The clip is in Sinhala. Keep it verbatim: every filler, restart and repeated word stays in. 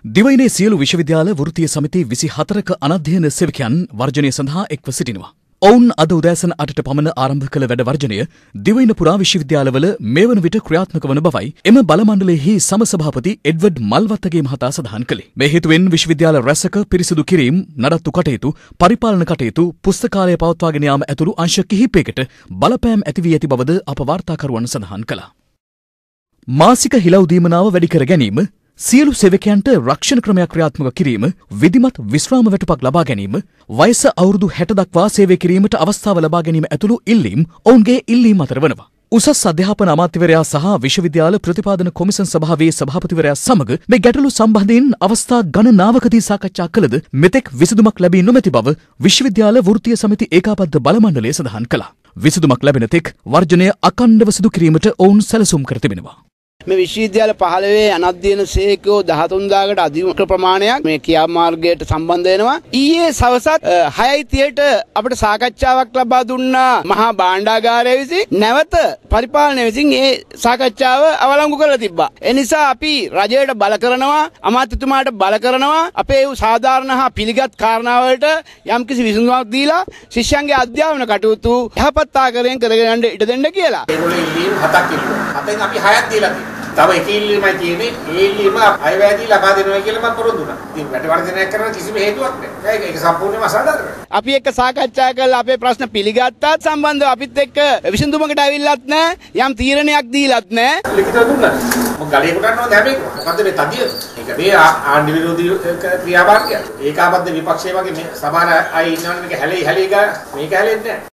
දිවයිනේ සියලු විශ්වවිද්‍යාල වෘත්තීය සමිති විසි හතරක අනධ්‍යයන සේවකයන් වර්ජනය සඳහා එක්ව සිටිනවා. ඔවුන් අද උදෑසන අටට පමණ ආරම්භ කළ වැඩ වර්ජනය දිවයින පුරා විශ්වවිද්‍යාලවල මේ වන විට ක්‍රියාත්මක වන බවයි එම බලමණ්ඩලයෙහි සමසභාපති එඩ්වඩ් මල්වත්තගේ මහතා සඳහන් කළේ. මේ හේතුවෙන් විශ්වවිද්‍යාල රැසක පිරිසිදු කිරීම, නඩත්තු කටයුතු, පරිපාලන කටයුතු, පුස්තකාලය පවත්වාගෙන යාම ඇතුළු අංශ කිහිපයකට බලපෑම් ඇති වී ඇති බවද අප වාර්තාකරුවන් සඳහන් කළා. මාසික හිලව් දීමනාව වැඩි කර ගැනීම, සියලු සේවකයන්ට රක්ෂණ ක්‍රමයක් ක්‍රියාත්මක කිරීම, විධිමත් විශ්‍රාම වැටුපක් ලබා ගැනීම, වයස අවුරුදු හැට දක්වා සේවය කිරීමට අවස්ථාව ලබා ගැනීම ඇතුළු ඉල්ලීම් ඔවුන්ගේ ඉල්ලීම් අතර වනවා. උසස් අධ්‍යාපන අමාත්‍යවරයා සහ විශ්වවිද්‍යාල ප්‍රතිපාදන කොමිසම් සභාවේ සභාපතිවරයා සමග මේ ගැටලු සම්බන්ධයෙන් අවස්ථා ගණනාවකදී සාකච්ඡා කළද මෙතෙක් විසඳුමක් ලැබී නොමැති බව විශ්වවිද්‍යාල වෘත්තීය සමිති ඒකාබද්ධ බලමණ්ඩලය සඳහන් කළා. විසඳුමක් ලැබෙන තෙක් වර්ජනය අඛණ්ඩව සිදු කිරීමට ඔවුන් සැලසුම් කර තිබෙනවා. මේ විශ්වවිද්‍යාල පහළොවේ අනධ්‍යයන සේවකයෝ දහතුන් දාකට අධික ප්‍රමාණයක් මේ ක්‍රියාමාර්ගයට සම්බන්ධ වෙනවා. ඊයේ සවසත් හයයි තිහට අපිට සාකච්ඡාවක් ලබා දුන්නා මහා භාණ්ඩාගාරය විසින්. නැවත පරිපාලනය විසින් මේ සාකච්ඡාව අවලංගු කරලා තිබ්බා. ඒ නිසා අපි රජයට බල කරනවා, අමාත්‍යතුමාට බල කරනවා අපේ සාධාරණ හා පිළිගත් කාරණාවලට යම්කිසි විසඳුමක් දීලා ශිෂ්‍යයන්ගේ අධ්‍යාපන කටයුතු යහපත් ආකාරයෙන් කරගෙන යන්න ඉඩ දෙන්න කියලා. ඒගොල්ලෝ ඉල්ලීම් හතක් ඉල්ලුවා. හතෙන් අපි හයක් දීලා තියෙනවා. තව එක ඉල්ලීමයි තියෙන්නේ. ඒ ඉල්ලීම අයවැයදී ලබා දෙනවා කියලා මම පොරොන්දු වුණා. ඉතින් වැඩ වර්ධනයක් කරන්න කිසිම හේතුවක් නැහැ. ඒක සම්පූර්ණයෙන්ම අසාධාරණයි. අපි එක්ක සාකච්ඡා කරලා අපේ ප්‍රශ්න පිළිගත්තාත් සම්බන්ධව අපිත් එක්ක විසඳුමකට ඇවිල්ලත් නැහැ. යම් තීරණයක් දීලත් නැහැ. ලිඛිතව දුන්නා. මොකද ගලේ කොටන්න ඕනේ හැම එකම. මොකද මේ තදිය. ඒක මේ ආණ්ඩු විරෝධී ක්‍රියාමාර්ගය. ඒකාබද්ධ විපක්ෂයේ වගේ මේ සමාන අය ඉන්නවනේ මේක හැලෙයි හැලෙයි ගා මේක හැලෙන්නේ නැහැ.